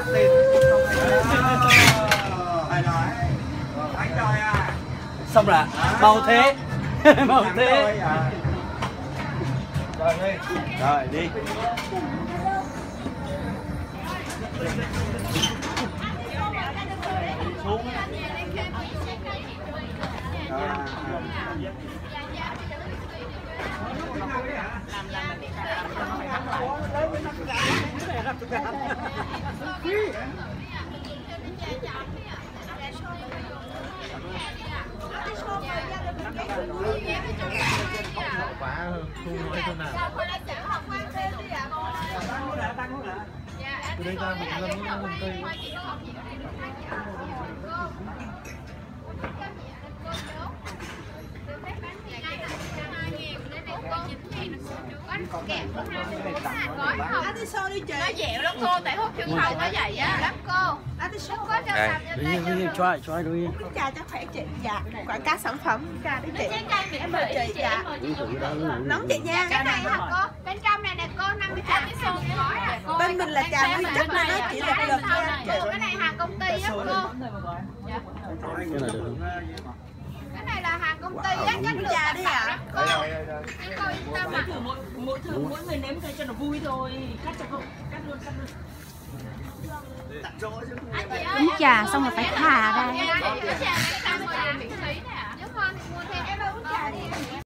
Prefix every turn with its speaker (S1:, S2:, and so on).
S1: tiền phải nói anh rồi à.
S2: Xong là mau thế. Mau thế.
S1: Rồi đi. Rồi đi. Xuống.
S3: Quá không nói câu nào. Từ đây ra mình lâm nó mừng cây.
S4: Nó dẻo lắm cô, tại hút chân hồng nó vậy á lắm cô.
S2: Try đi.
S5: Trà cho khỏe chị. Dạ, quảng cáo sản phẩm trà đi chị. Em mời chị. Dạ. Nóng chị nha.
S4: Cái này hả cô? Bên trong này nè cô, 50 trà cái xô gói à cô.
S5: Bên mình là trà nguyên chất nó chỉ là lần nha.
S4: Cái này hàng công ty á cô.
S2: Cái này được không?
S4: Cái này là hàng công ty á, chất lượng
S5: trà đi ạ.
S4: cô. Chứ cô yên tâm ạ.
S6: Mỗi người nếm cái cho nó vui thôi. Cắt cho không? Cắt luôn.
S7: Uống trà xong rồi phải thả ra.
S4: Cái trà này 50 miễn phí nè. Nếu con mua thêm em uống trà đi.